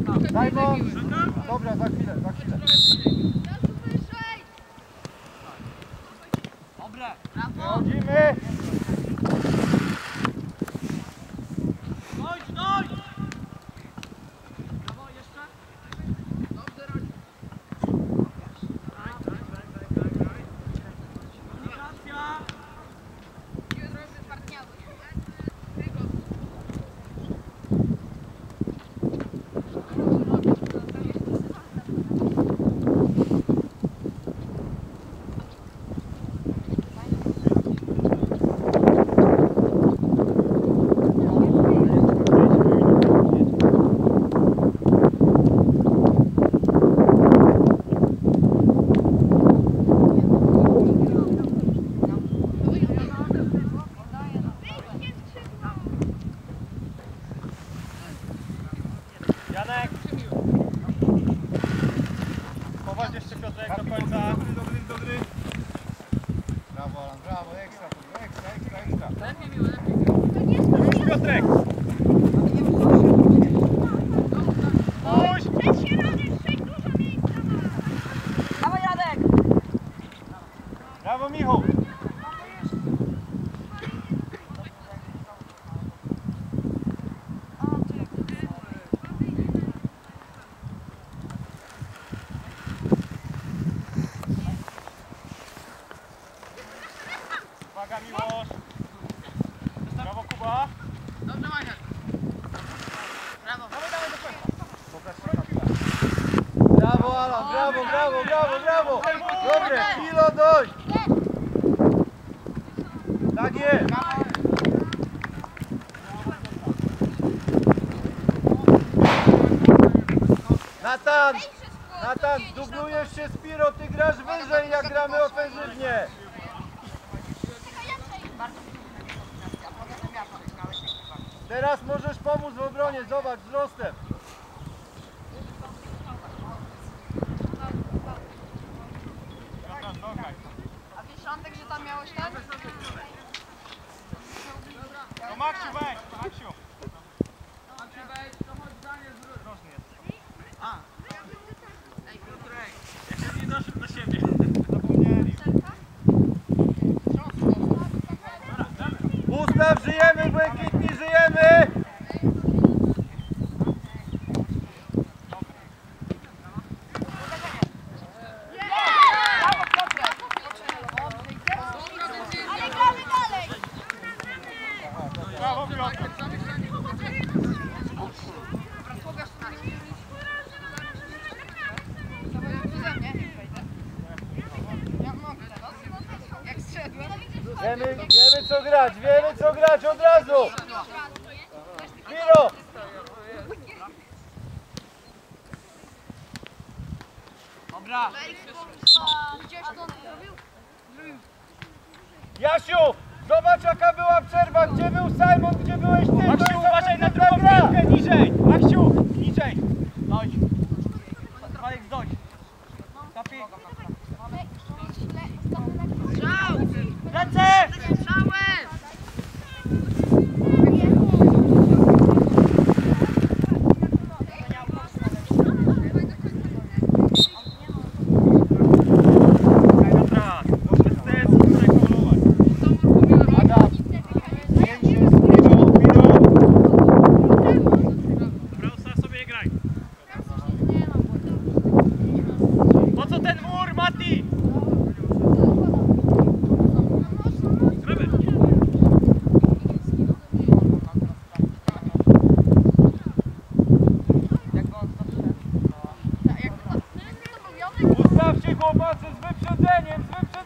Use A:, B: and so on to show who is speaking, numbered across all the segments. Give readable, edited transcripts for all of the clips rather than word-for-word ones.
A: Simon! Dobra, za chwilę, za chwilę.
B: Dobre!
A: Wychodzimy!
B: Dojdź, dojdź! Brawo, jeszcze? Dobrze, Radzi. Graj. Komunikacja!
C: Jutro wypartniały.
A: Janek! Powadź jeszcze Piotrek do końca. Dobry. Brawo Alan, brawo, ekstra, ekstra. Już Piotrek! Puść!
C: Dawaj, Radek!
A: Brawo Michał! Uwaga Miłosz! Brawo Kuba!
B: Dobrze, Majek! Brawo!
A: Dawaj do końca! Brawo Alan, brawo! Dobre, Milo dość! Tak jest! Natan, dublujesz się z Piro, ty grasz wyżej jak gramy ofensywnie! Teraz możesz pomóc w obronie, zobacz, wzrostem.
C: A wiesz, Antek, że tam miałeś ten?
A: No Maksiu, weź, Maksiu.
B: Maciej, wejdź, to chodź zdanie zrób.
A: Drożny jest.
B: A! Ej, Piotrek! Jeszcze nie doszedł do siebie.
A: Zapomnieli. Ustaw, żyjemy, błękitni, żyjemy!
C: Ale gramy dalej!
A: Brawo, Piotr. Wiemy co grać od razu! Piro!
B: Dobra!
C: Gdzieś to zrobił?
A: Jasiu! Zobacz jaka była przerwa, gdzie był Simon, gdzie byłeś ty!
B: Maksiu, uważaj na drugą piłkę, niżej! Maksiu, niżej! Dojdź! Marek, dojdź! Tapi! Strzał! Ręce! Strzałem!
A: Ustawcie chłopacy z wyprzedzeniem,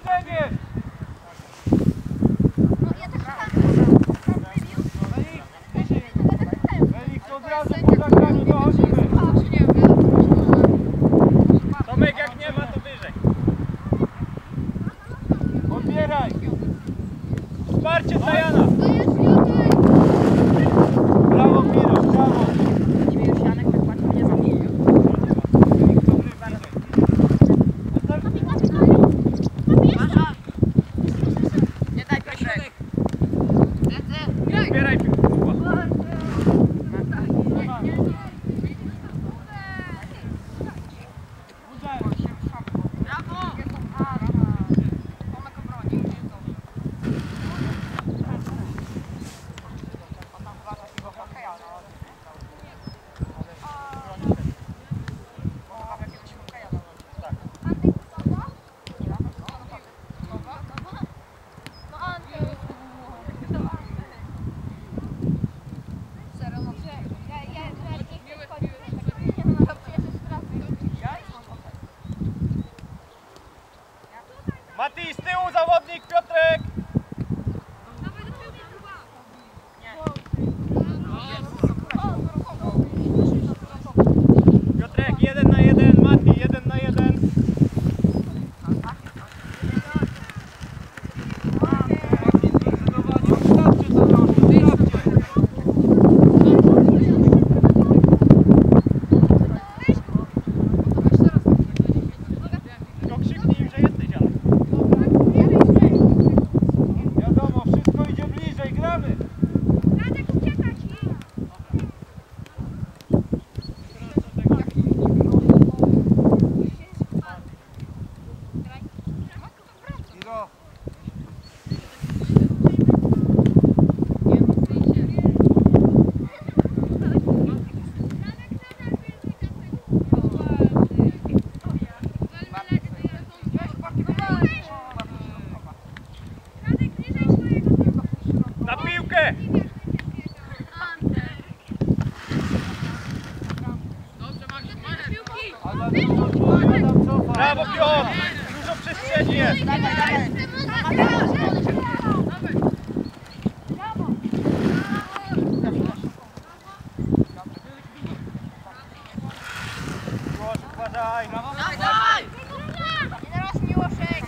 A: Felix od razu po zagraniu dochodzimy.
B: Tomek, jak nie ma, to wyżej.
A: Odbieraj. Wsparcie dla Jana. Brawo Piro, brawo. Za dużo człowieka tam cofa.
B: Brawo Piotr! Dużo przestrzeni jest! Miłosz, uważaj!
C: Dawaj! Nie teraz Miłoszek!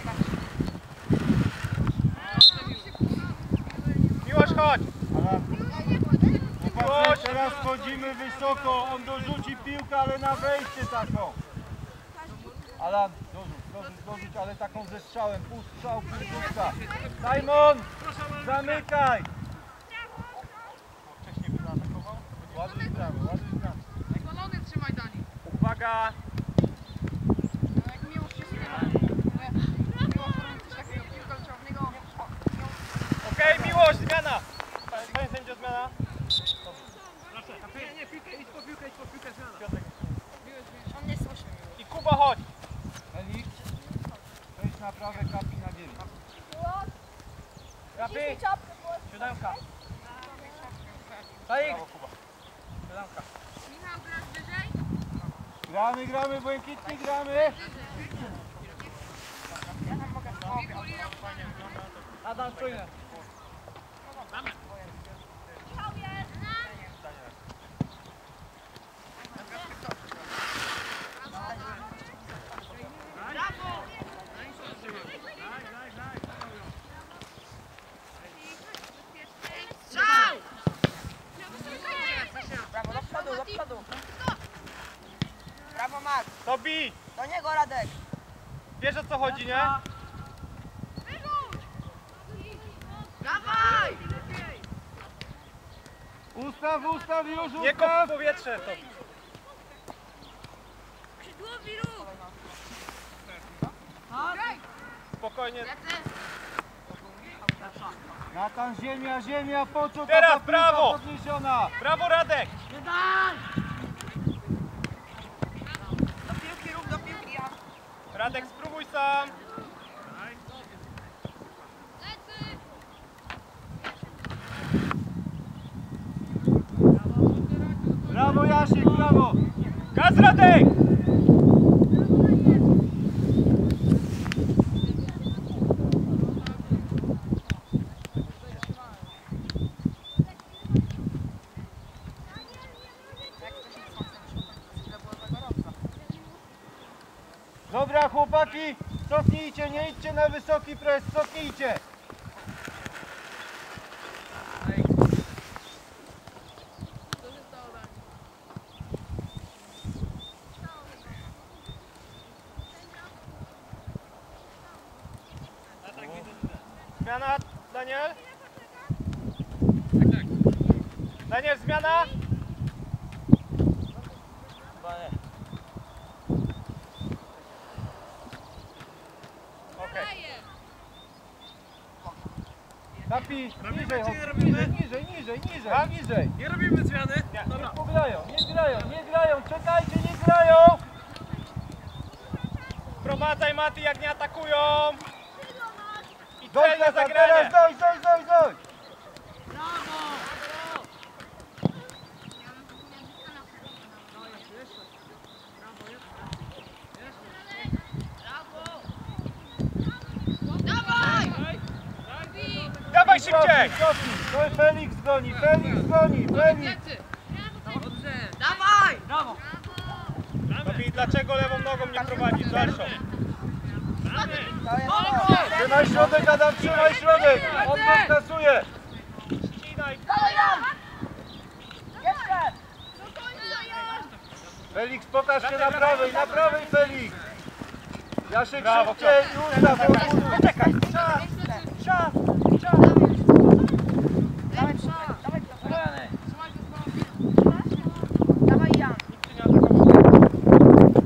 B: Miłosz, chodź!
A: Chłopaki, teraz wchodzimy wysoko. On dorzuci piłkę, ale na wejście taką. Alan, dorzuć, ale taką ze strzałem. Pół strzał, piłka. Simon, zamykaj.
B: Wcześniej by zaatakował.
A: Ładuj bramę, ładuj bramę.
C: Golony trzymaj Dani.
B: Uwaga!
C: Jak Miłosz się zrywa. Miłosz robi coś takiego, piłka leciała w niego.
B: Okej, Miłosz, zmiana! Panie sędzio, zmiana.
D: Nie, piłkę, idź po piłkę, zmiana.
B: Piotrek.
C: On nie słyszy.
B: I Kuba, chodź!
A: Felix, wejdź na prawe, kapi na dziewięć.
B: Kapi! Siódemka. Taik! Siódemka.
C: Michał, grasz wyżej?
A: Gramy, błękitni, gramy.
B: Adam, czujny.
C: Brawo, do przodu. Brawo, Max.
B: To bij!
C: Do niego, Radek.
B: Wiesz, o co chodzi, nie?
C: Dawaj!
A: Ustaw już,
B: Nie kop
A: ustaw.
B: w powietrze to.
C: Skrzydłowi ruch.
B: Spokojnie.
A: Natan, ziemia, po co
B: Teraz
A: taka piłka
B: brawo.
A: podniesiona?
B: Brawo, Radek!
C: Do piłki, ja.
B: Radek, spróbuj sam.
A: Brawo Jasiek, brawo!
B: Gaz, Radek!
A: Dobra chłopaki, cofnijcie, nie idźcie na wysoki pres, cofnijcie!
B: Zmiana, Daniel? Daniel, zmiana? Okej.
A: Kapi,
D: Robimy
A: niżej,
D: czy nie
A: hop,
D: robimy?
A: niżej.
D: Nie robimy zmiany?
B: Nie.
D: Dobra.
A: Nie grają, czekajcie, nie grają!
B: Wprowadzaj, Mati, jak nie atakują. I
A: Dojdź
B: celne
A: Natan,
B: zagranie.
A: teraz dojdź!
B: Dawaj szybciej.
A: Cofnij, to Felix goni, Felix!
C: Dawaj!
B: Mati, dlaczego lewą nogą nie prowadzisz? Dalszą.
A: Trzymaj środek, Adam, trzymaj środek! On go skasuje!
B: Ścinaj.
C: Jeszcze!
A: Felix, pokaż się na prawej Felix! Jasiek
B: Brawo,
A: szybciej, ustaw!
B: Poczekaj. Czas.
C: Dawaj przód! Dawaj przód! Dawaj Jan!
B: Nikt cię nie atakował.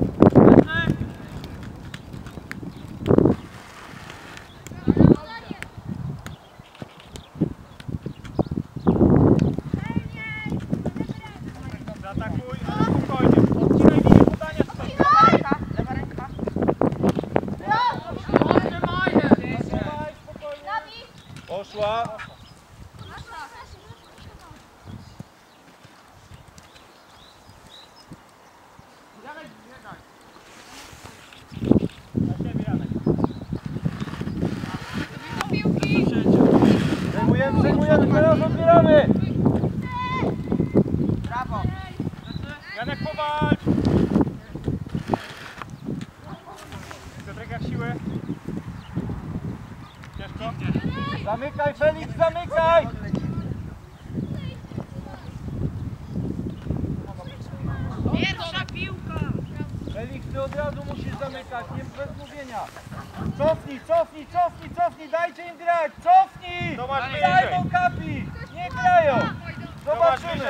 B: Zaatakuj, ale spokojnie. Odcinaj linię podania tutaj.
C: Lewa ręka!
B: Zatrzymaj, spokojnie.
A: Poszła! przejmujemy, teraz odbieramy!
C: Brawo.
B: Janek, powalcz! Piotrek, jak siły? Ciężko?
A: Zamykaj, Felix, zamykaj!
C: Pierwsza piłka.
A: Felix, ty od razu musisz zamykać, nie bez mówienia. Cofnij, cofnij, cofnij, cofnij, dajcie im grać, cofnij!
B: Tomasz,
A: Zajmą kapi, nie grają! Zobaczymy!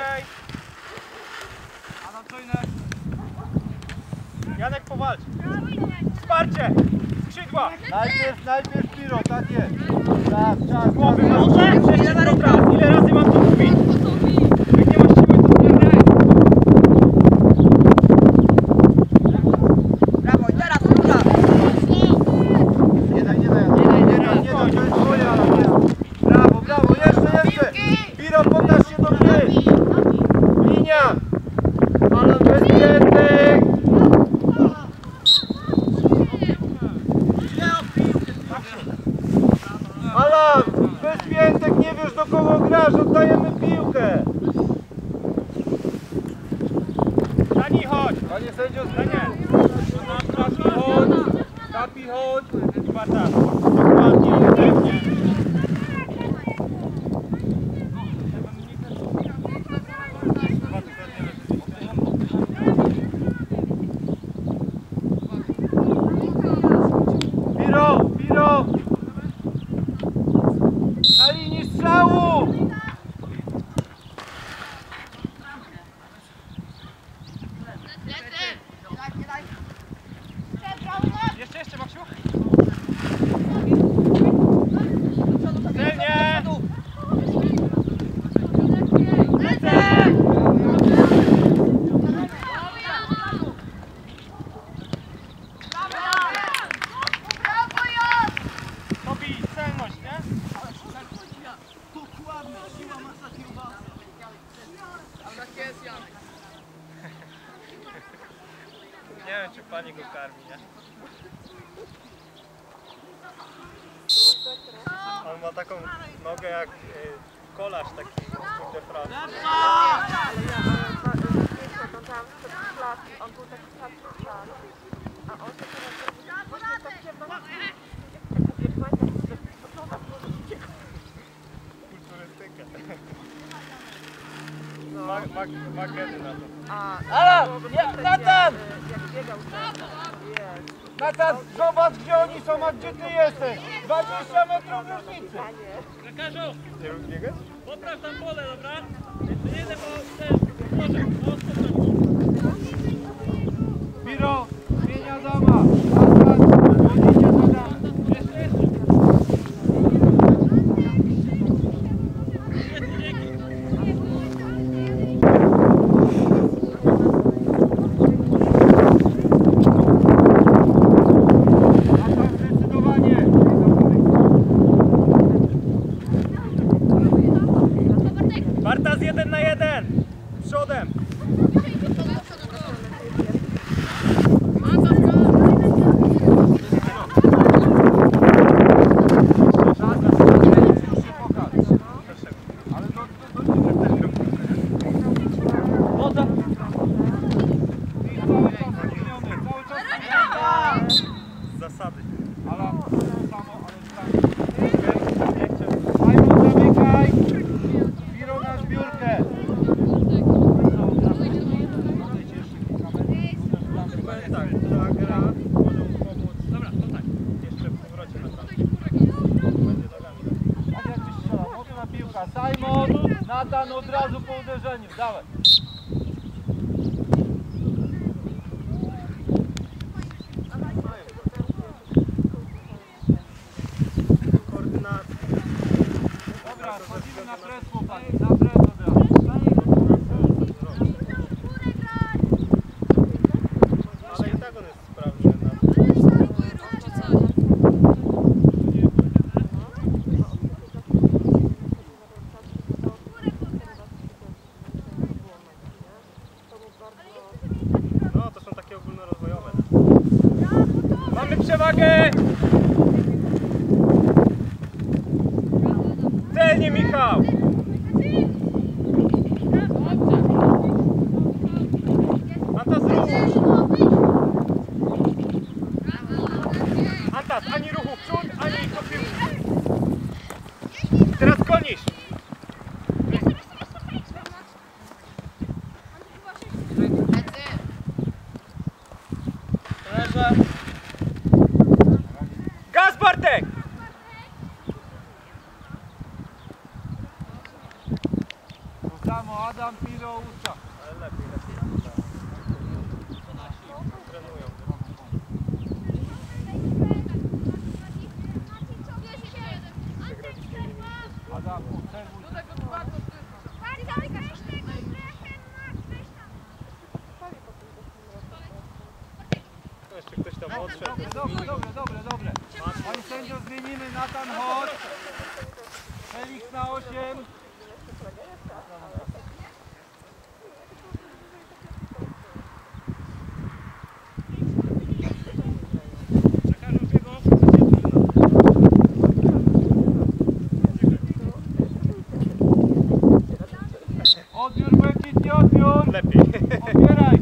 B: Adam, co inne? Janek, powalcz! Wsparcie! Skrzydła!
A: Najpierw Piro, tak jest. Czas.
B: Głowy, może? Przecież dobra! Ile razy mam to mówić? Jak nie masz siły, to nie graj!
C: Brawo, i teraz druga.
A: Nie daj, to jest twoja. Brawo, jeszcze! Piro, pokaż się do gry! Linia! Alan bezpiętny! Alan, bezpiętek, nie wiesz do kogo grasz, oddajemy piłkę!
B: Dani, chodź!
A: Panie sędzio,
B: Daniel! Kapi, chodź! Sparta! Dokładnie, pewnie!
A: Piro! Na linii strzału!
B: Jeszcze, Maksiu? Celnie! Tobi, celność, nie?
C: Tak jest, Janek.
B: Nie wiem, czy pani go karmi, nie? On ma taką nogę jak kolarz taki Tour de France.
E: On był taki słabszy czas, a on się teraz właśnie tak się
B: Kulturystykę. Ma geny na to.
A: Alan! Natan!
E: jak biegał jest.
A: Natan, zobacz gdzie oni są, a gdzie ty jesteś! 20 metrów różnicy!
D: Lekarzu,
B: Nie lub biegać?
D: popraw tam pole, dobra? Jeszcze jeden, bo też może. No, spokojnie.
A: Piro, zmienia dama! Natan, chodzicie za dam!
D: Jeszcze. Dzięki.
A: Natan, zdecydowanie!
B: Bartas 1 na 1! Przodem!
A: Ale woda! I cały czas zmieniony, cały czas zmieniony!
B: Z zasady.
A: Alan, samo, ale tak. Simon, zamykaj! Piro na zbiórkę!
B: Tak, ta gra może mu pomóc. Dobra, to tak. Jeszcze w powrocie na tam. Będzie nogami.
A: Tak jakbyś strzelał, mocna piłka. Simon, Natan od razu po uderzeniu, dawaj.
B: Koordynacja.
A: Dobra, wchodzimy na pres, chłopaki, na pres od razu.
B: Ale i tak on jest sprawny. No, to są takie ogólnorozwojowe. Mamy przewagę! Celnie Spokojnie, Michał! Antas, ruch! Antas, ani ruchu w przód, ani do piłki. Teraz gonisz!
A: Leżę.
B: Gaz, Bartek!
A: To samo, Adam, Piro, Ucza.
B: Ale lepiej. Trenują.
A: Adam, obserwuj.
C: Do tego dwa to ty.
B: To jeszcze ktoś tam odszedł.
A: Dobre. Pani sędzio, zmienimy. Natan, chodź. Felix na 8. Odbiór, błękitnie odbiór.
B: Lepiej.
A: Odbieraj.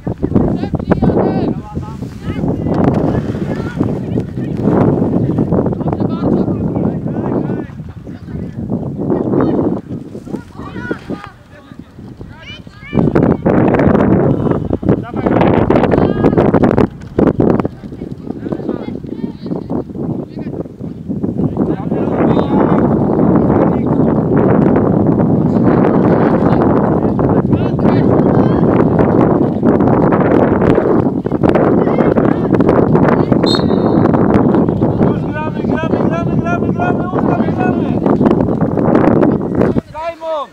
A: Simon!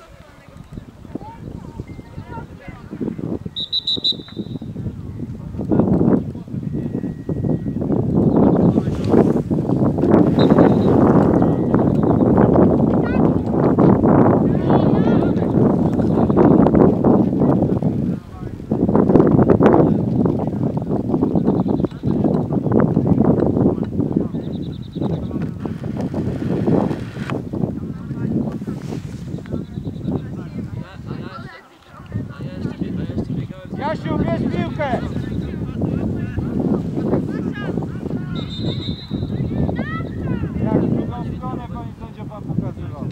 A: Jasiu, bierz piłkę! Jak w drugą stronę, pani sędzio, pan pokazywał.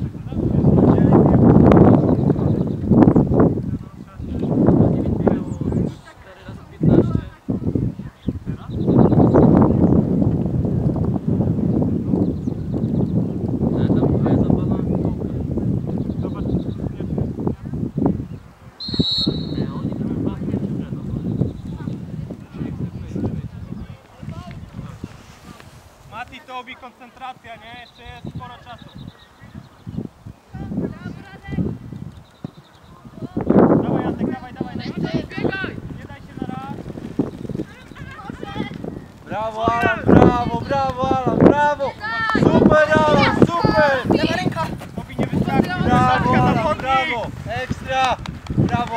B: Mati, to obi koncentracja, nie? Jeszcze jest sporo czasu. Dawaj, Jacek, dawaj. Nie daj się na raz.
A: Brawo Alan, brawo! Super Alan, super!
B: Obi nie wystarczy.
A: Brawo Alan,
B: Zawodnik.
A: brawo! Ekstra! Brawo!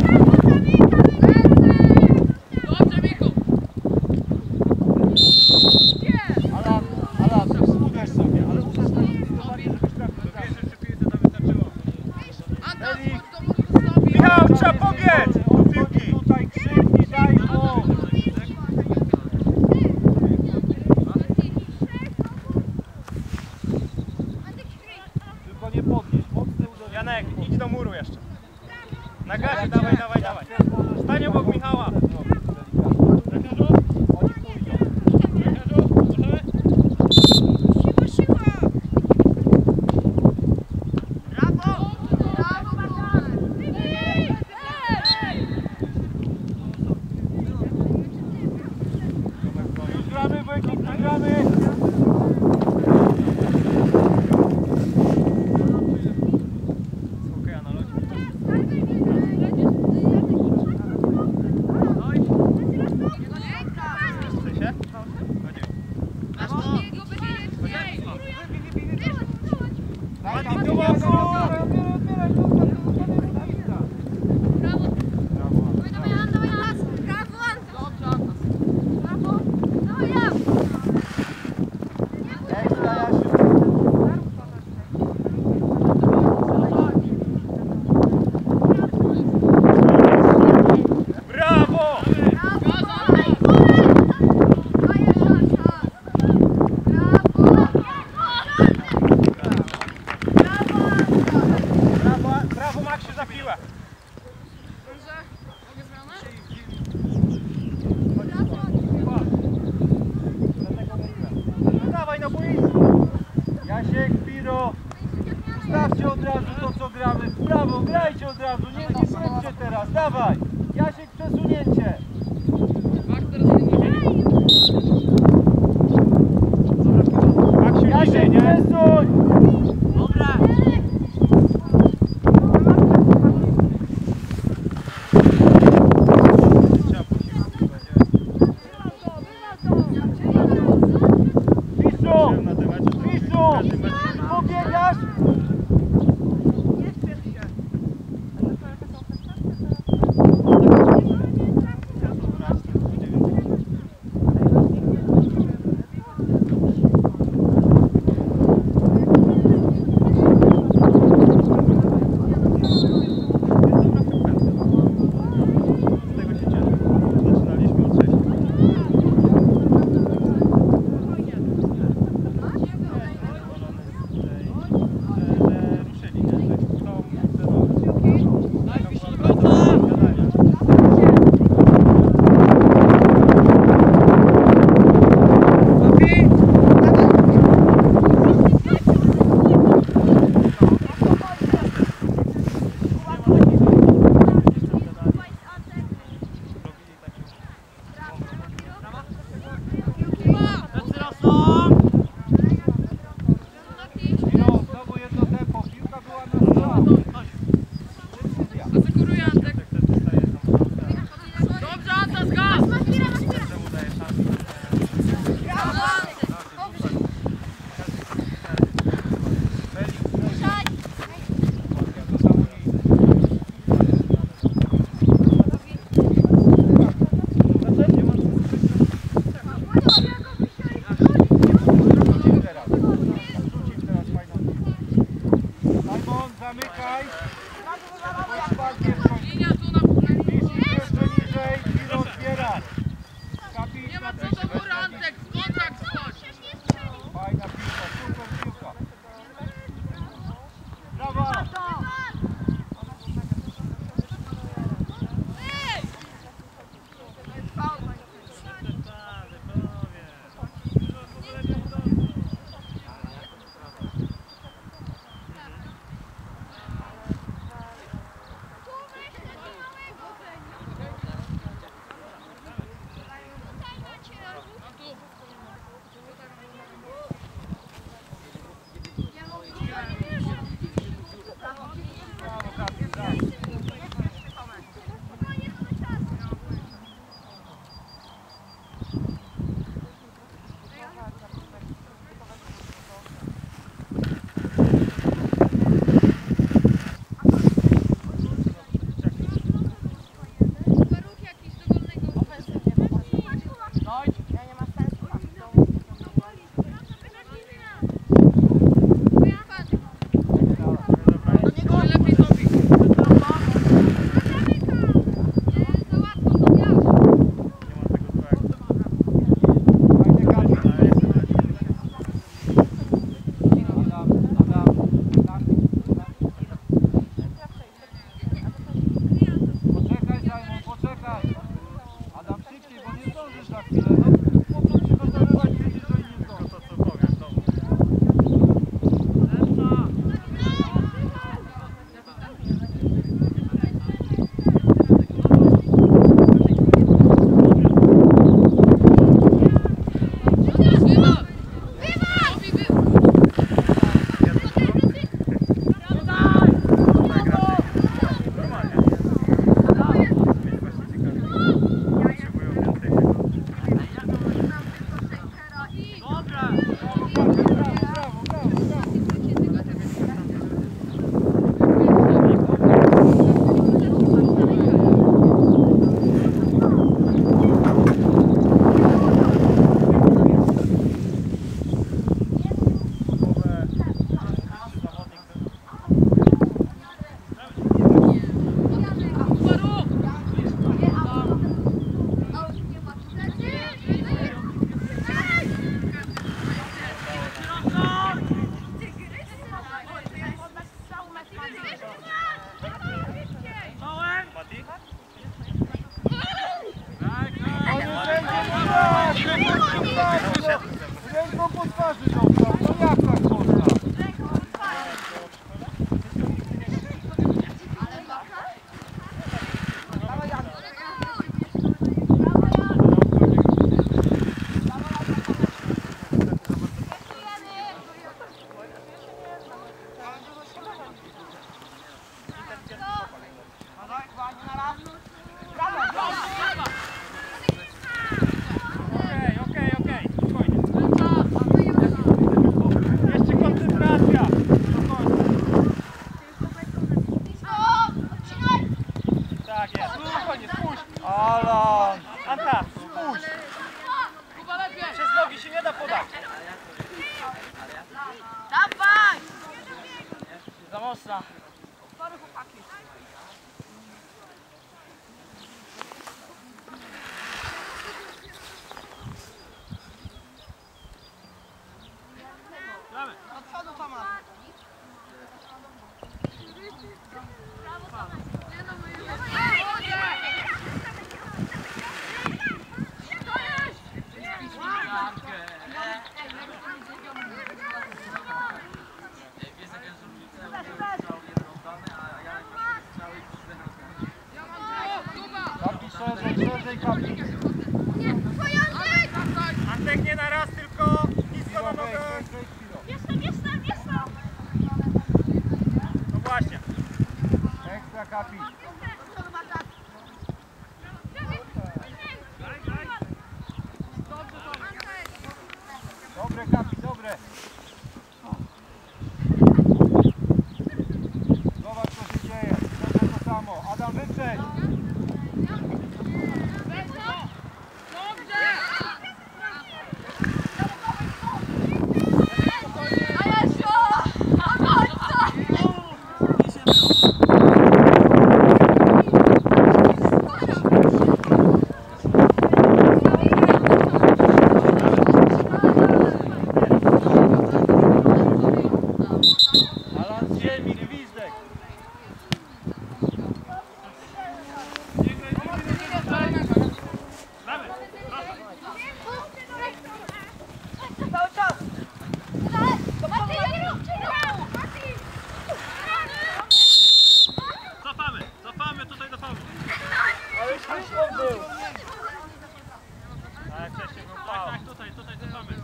A: Alan, uderz sobie, ale uderz tak zdecydowanie, żebyś trafił.
B: Wiesz, że piłce to wystarczyło.
A: Felix!
B: Michał, trzeba pobiec! Do piłki!
A: Tutaj krzyknij, daj mu! Tylko nie podnieś, mocne uderzenie.
B: Janek, idź do muru jeszcze. Na gazie, dawaj
A: dawaj! Jasiek, przesunięcie! Jasiek, przesuń!
B: Dobra!
A: Mistrzu! Mistrzu! Pobiegasz? Zamykaj. Jeszcze niżej i rozbiera.
C: Nie ma co do góry, Antek, kontakt chodź.
A: Fajna piłka, super piłka. Brawo! Ręką po twarzy dostał, no jak tak można?
B: tak.
C: Dawaj!
B: Za mocna.
C: Sorry, chłopaki.
D: Gramy.
C: Do przodu, Tomasz.
A: Kapi szerzej, Kapi.
B: Antek nie na raz, tylko nisko na nogę. No właśnie.
A: Ekstra, Kapi. Dobre, Kapi, dobre. Zobacz, co się dzieje. Dobrze to samo. Adam, wyprzedź. Alan z ziemi, gwizdek.
D: Gramy.
C: Cały czas.
D: Cofamy tutaj do faulu.
A: Ale śmieszny był.
B: Ale wcześniej był
D: Tak,
B: faul.
D: tak, tutaj cofamy.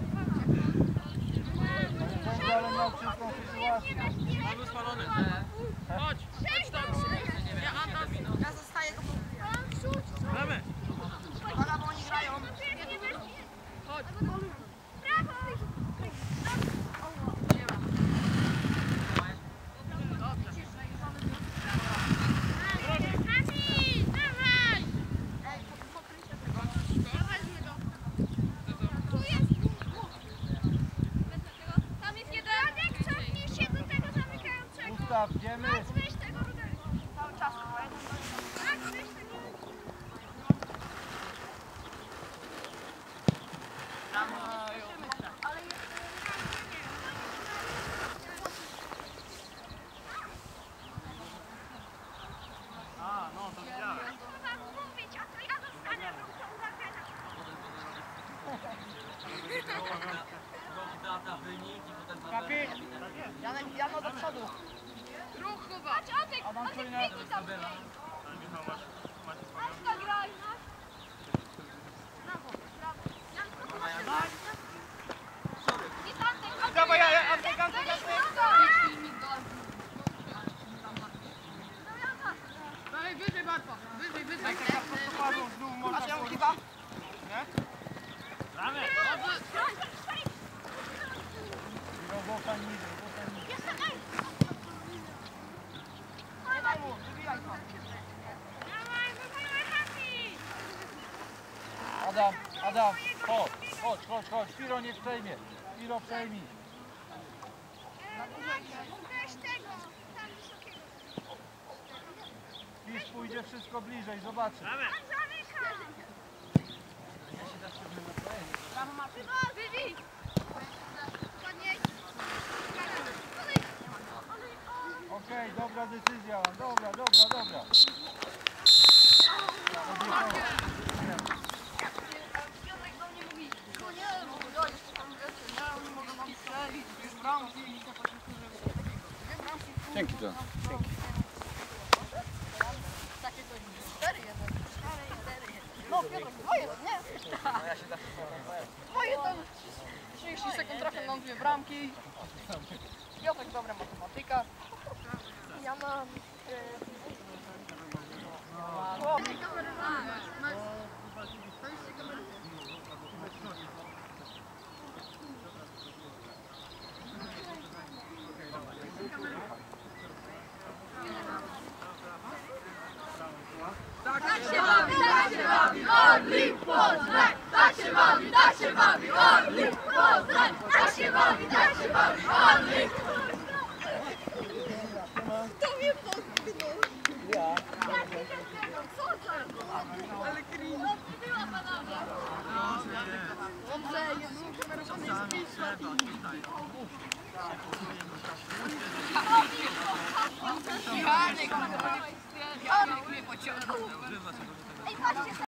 A: Sędzia, ale miał czystą sytuację.
D: Faul spalony. Chodź, chodź tam.
C: Ja zostaję go.
D: Gramy.
C: Uwaga, bo oni grają.
D: Chodź.
A: Ustaw, idziemy.
C: Cały czas.
D: A, no to widziałem.
B: Kapi.
C: Jano do przodu.
E: Ruch chyba.
B: Adam Czujna. Dawaj, Antek, Antek.
E: Dalej, wyżej bardzo. Wyżej.
B: Padł, znów można
C: A się
B: powiedzieć.
C: chyba.
D: Gramy.
A: Zostań niżej, zostań niżej.
C: Nie daj mu, wybijaj go.
A: Adam, chodź. Piro niech przejmie. Piro przejmij. Pisz pójdzie wszystko bliżej, zobaczy.
D: Gramy.
A: Okej, dobra decyzja, dobra.
C: Piotrek do mnie mówi, no nie, no ja jeszcze tam rzeczy, nie, oni mogą nam strzelić, już bramki i to bramki.
A: Dzięki, John.
C: Takie coś, 4-1. No Piotrek, 2-1, nie?
B: No ja się tak
C: 2-1. 30 sekund trafią nam 2 bramki. Piotrek dobra matematyka. Ja mam...
E: Tak się bawi, Orlik Poznań! Tak się bawi, Orlik Poznań!
C: Tak się bawi, Andrzej! To mnie potknął. Ja. Co to? Ale cringe. Była panowie. Dobrze, nie było kamerowane jest piszła. Janek mnie pociągnął. Ej, patrzcie.